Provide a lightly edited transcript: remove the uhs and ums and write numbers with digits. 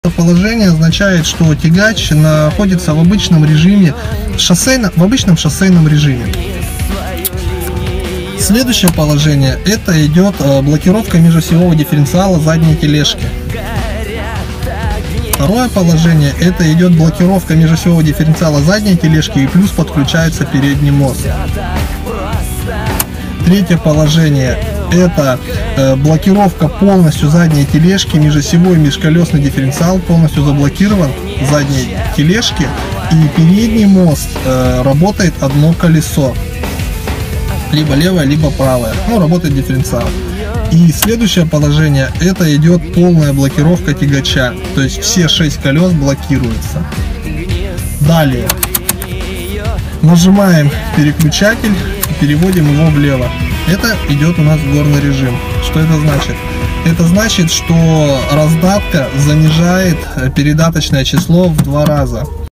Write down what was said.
Положение означает, что тягач находится в обычном режиме, в обычном шоссейном режиме. Следующее положение — это идет блокировка межосевого дифференциала задней тележки. Второе положение — это идет блокировка межосевого дифференциала задней тележки и плюс подключается передний мост. Третье положение — это блокировка полностью задней тележки, межосевой межколесный дифференциал полностью заблокирован задней тележки, и передний мост работает одно колесо, либо левое, либо правое, работает дифференциал. И следующее положение — это идет полная блокировка тягача, то есть все 6 колес блокируются. Далее нажимаем переключатель и переводим его влево. Это идет у нас горный режим. Что это значит? Это значит, что раздатка занижает передаточное число в 2 раза.